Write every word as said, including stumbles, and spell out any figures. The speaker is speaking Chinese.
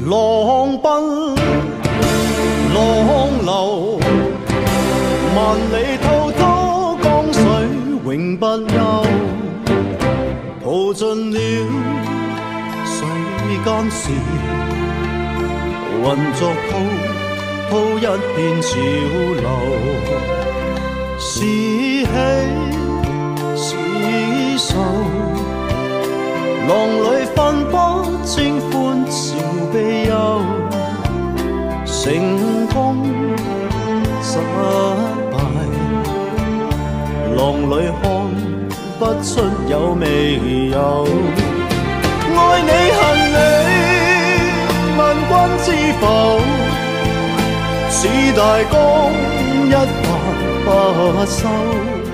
浪奔浪流，萬里滔滔江水永不休。淘盡了世間事，混作滔滔一片潮流。是喜是愁，浪裏分不清歡笑悲憂。成功失敗，浪裏看不出有未有。愛你恨你，問君知否？似大江一發不收。